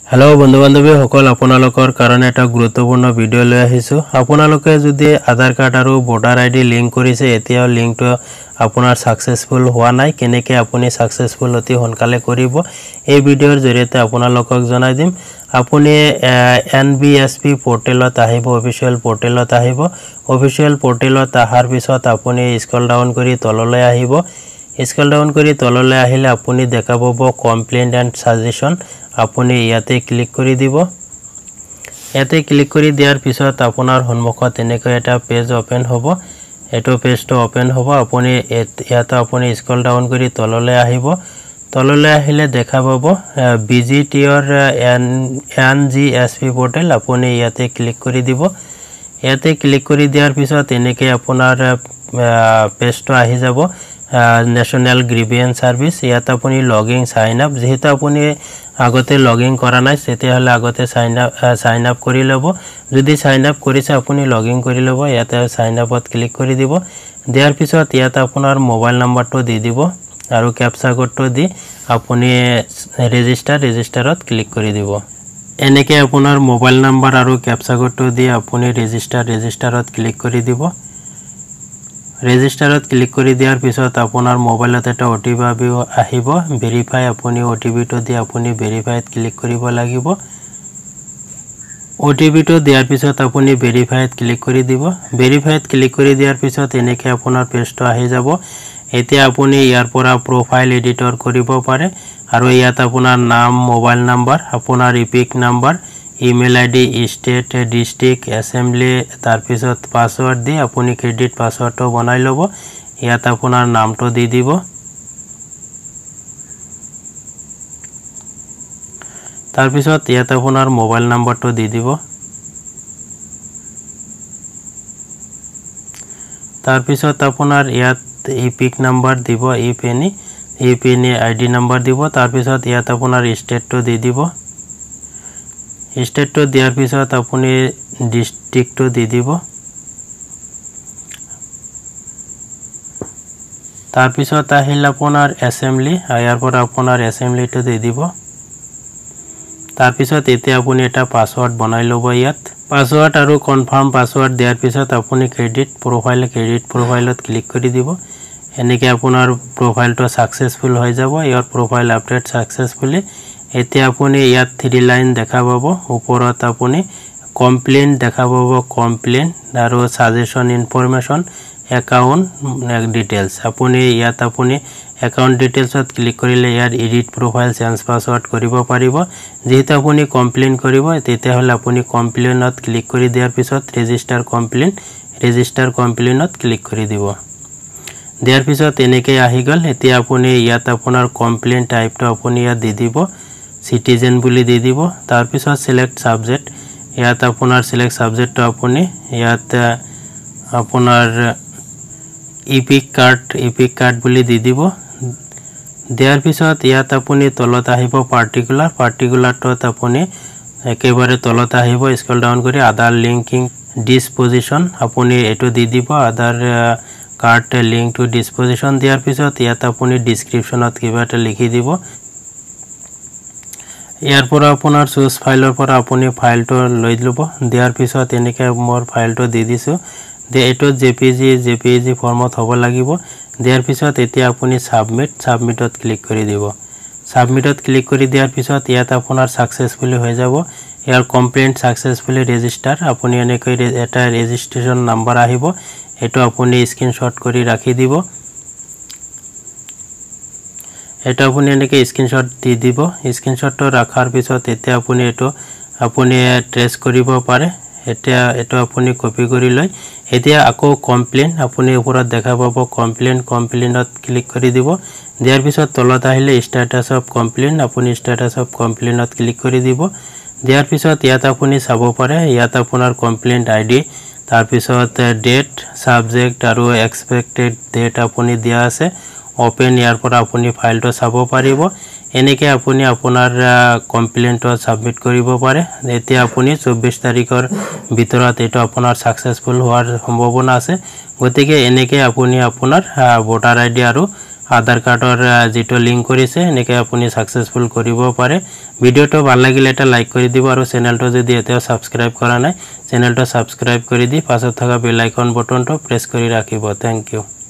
hello बंधु बान्धवी सकल आपनालोकर कारण एटा गुरुत्वपूर्ण भिडिओ লৈ আহিছো आपनालोके যদি आधार कार्ड আৰু ভোটাৰ আইডি লিংক কৰিছে এতিয়া লিংকটো আপোনাৰ সাকসেসফুল হোৱা নাই কেনেকৈ আপুনি সাকসেসফুল অতি সোনকালে কৰিব এই ভিডিওৰ জৰিয়তে আপোনালোকক জনাই দিম আপুনি NBSP পোৰ্টেলত আহিব অফিচিয়েল পোৰ্টেলত আহিব অফিচিয়েল পোৰ্টেলত আহাৰ পিছত আপুনি স্ক্ৰল ডাউন কৰি তললৈ আহিব স্ক্ৰল ডাউন কৰি তললৈ আহিলে আপুনি দেখা পাব কমপ্লেইন্ট এণ্ড সাজেশন আপুনি ইয়াতে ক্লিক কৰি দিব ইয়াতে ক্লিক কৰি দিয়াৰ পিছত আপোনাৰ সন্মুখত এনেকৈ এটা পেজ ওপেন হ'ব এটো পেজটো ওপেন হ'ব আপুনি ইয়াতে আপুনি স্ক্ৰল ডাউন কৰি তললৈ আহিব তললৈ আহিলে দেখা পাব ভিজিট ইওর NGSP পোৰ্টেল আপুনি ইয়াতে ক্লিক কৰি দিব ইয়াতে ক্লিক কৰি দিয়াৰ পিছত এনেকৈ আপোনাৰ পেজটো আহি যাব नेशनल ग्रीवियंस सर्विस ইয়াত আপুনি লগইন সাইন আপ যেহেতু আপুনি আগতে লগইন কৰা নাই তেতিয়াহলে আগতে সাইন আপ কৰি লব যদি সাইন আপ কৰিছে আপুনি লগইন কৰি লব ইয়াতে সাইন আপত ক্লিক কৰি দিব দিয়াৰ পিছত ইয়াত আপোনাৰ মোবাইল নম্বৰটো দি দিব আৰু ক্যাপচা কোডটো দি আপুনি ৰেজিষ্টাৰত ক্লিক কৰি দিব এনেকৈ আপোনাৰ মোবাইল নম্বৰ আৰু ক্যাপচা কোডটো দি আপুনি ৰেজিষ্টাৰত ক্লিক কৰি দিব ৰেজিষ্টাৰত ক্লিক কৰি দিয়াৰ পিছত আপোনাৰ মোবাইলত এটা ওটিপি আহিব ভেৰিফাই আপুনি ওটিপিটো দি আপুনি ভেৰিফাইত ক্লিক কৰিব লাগিব ওটিপিটো দিয়াৰ পিছত আপুনি ভেৰিফাইত ক্লিক কৰি দিব ভেৰিফাইত ক্লিক কৰি দিয়াৰ পিছত এনেকৈ আপোনাৰ পেজটো আহি যাব এতিয়া আপুনি ইয়াৰ পৰা প্ৰফাইল এডিটৰ কৰিব পাৰে আৰু ইয়াত আপোনাৰ নাম মোবাইল নম্বৰ আপোনাৰ EPIC number email ID state district assembly তার পিছত পাসওয়ার্ড দি আপুনি ক্রেডিট পাসওয়ার্ডটো বনাই লব ইয়াত আপোনাৰ নামটো দি দিব তাৰ পিছত ইয়াত আপোনাৰ মোবাইল নম্বৰটো দি দিব তাৰ পিছত আপোনাৰ ইয়াত ইপিক নম্বৰ দিব ইপিনি আইডি নম্বৰ দিব তাৰ পিছত ইয়াত আপোনাৰ স্টেটটো দি দিব স্টেটটো দিয়াৰ পিছত আপুনি ডিস্ট্ৰিক্টটো দি দিব তাৰ পিছত আহিল আপোনাৰ অ্যাসেম্বলি ইয়াৰ পৰা আপোনাৰ অ্যাসেম্বলিটো দি দিব তাৰ পিছত এতিয়া আপুনি এটা পাসওয়ার্ড বনাই লব ইয়াত পাসওয়ার্ড আৰু কনফার্ম পাসওয়ার্ড দিয়াৰ পিছত আপুনি ক্রেডিট প্রোফাইলত ক্লিক কৰি দিব এনেকৈ আপোনাৰ প্ৰফাইলটো সাকসেসফুল হৈ যাব ইয়াৰ প্ৰফাইল আপডেট সাকসেসফুলি এতিয়া আপুনি ইয়াত 3 লাইন দেখা পাব ওপৰত আপুনি কমপ্লেইন দেখা পাব কমপ্লেইন আৰু সাজেশন ইনফরমেশন একাউন্ট ডিটেইলস আপুনি ইয়াত আপুনি একাউন্ট ডিটেইলসত ক্লিক কৰিলে ইয়াত এডিট প্ৰফাইল চেঞ্জ পাসওয়ার্ড কৰিব পাৰিব যেহেতু আপুনি কমপ্লেইন কৰিব তেতিয়াহলে আপুনি কমপ্লেইনত ক্লিক কৰি দিয়াৰ পিছত ৰেজিষ্টাৰ কমপ্লেইনত ক্লিক কৰি দিব দিয়াৰ পিছত এনেকৈ আহি গল এতিয়া আপুনি ইয়াত আপোনাৰ কমপ্লেইন টাইপটো আপুনি ইয়াত দি দিব সিটিজেন বুলি দি দিব তাৰ পিছত সিলেক্ট সাবজেক্ট ইয়াত আপোনাৰ সিলেক্ট সাবজেক্টটো আপুনি ইয়াত আপোনাৰ ইপিক কাৰ্ড বুলি দি দিব দিয়াৰ পিছত ইয়াত আপুনি তলত আহিব পাৰ্টিকুলাৰটোত আপুনি একেবাৰে তলত আহিব স্ক্ৰল ডাউন কৰি আধাৰ লিংকিং ডিসপোজিশন আপুনি এটো দি দিব Aadhaar card link to disposition দিয়াৰ পিছত ইয়াত আপুনি ডেসক্ৰিপচনত কিবা এটা লিখি দিব ইয়াৰ পৰা আপোনাৰ সোৰ্স ফাইলৰ পৰা আপুনি ফাইলটো লৈ লব দিয়াৰ পিছত এনেকৈ মোৰ ফাইলটো দি দিছো এটো জেপিজি ফৰ্মত হ'ব লাগিব দিয়াৰ পিছত এতিয়া আপুনি সাবমিটত ক্লিক কৰি দিব সাবমিটত ক্লিক কৰি দিয়াৰ পিছত ইয়াত আপোনাৰ সাকসেসফুলি হৈ যাব ইয়াৰ কমপ্লেইন্ট সাকসেসফুলি ৰেজিষ্টাৰ আপুনি এনেকৈ এটা ৰেজিষ্ট্ৰেচন নম্বৰ আহিব এটো আপুনি স্ক্ৰিনশ্বট কৰি ৰাখি দিব এটা আপুনি এনেকৈ স্ক্ৰিনশ্বট দি দিব স্ক্ৰিনশ্বটটো ৰাখাৰ পিছত এতিয়া আপুনি এটো আপুনি ট্ৰেস কৰিব পাৰে এতিয়া এটো আপুনি কপি কৰি লৈ এতিয়া আকৌ কমপ্লেইন আপুনি ওপৰত দেখা পাব কমপ্লেইনত ক্লিক কৰি দিব দিয়াৰ পিছত তলত আহিলে ষ্টেটাস অফ কমপ্লেইন আপুনি ষ্টেটাস অফ কমপ্লেইনত ক্লিক কৰি দিব দিয়াৰ পিছত ইয়াত আপুনি চাব পাৰে ইয়াত আপোনাৰ কমপ্লেইন্ট আইডি তাৰ পিছত ডেট সাবজেক্ট আৰু এক্সপেক্টেড ডেট আপুনি দিয়া আছে ওপেন ইয়াৰ পৰা আপুনি ফাইলটো চাব পাৰিব এনেকৈ আপুনি আপোনাৰ কমপ্লেইনটো সাবমিট কৰিব পাৰে এতিয়া আপুনি 24 তাৰিখৰ ভিতৰত এটো আপোনাৰ সাকসেসফুল হোৱাৰ সম্ভাৱনা আছে গতিকে এনেকৈ আপুনি আপোনাৰ ভোটাৰ আইডি আৰু আধাৰ কাৰ্ডৰ যেটো লিংক কৰিছে এনেকৈ আপুনি সাকসেসফুল কৰিব পাৰে ভিডিওটো ভাল লাগিলে এটা লাইক কৰি দিব আৰু চেনেলটো যদি এতিয়াও সাবস্ক্ৰাইব কৰা নাই চেনেলটো সাবস্ক্ৰাইব কৰি দি পাছত থকা বেল আইকন বটনটো প্ৰেছ কৰি ৰাখিব থ্যাংক ইউ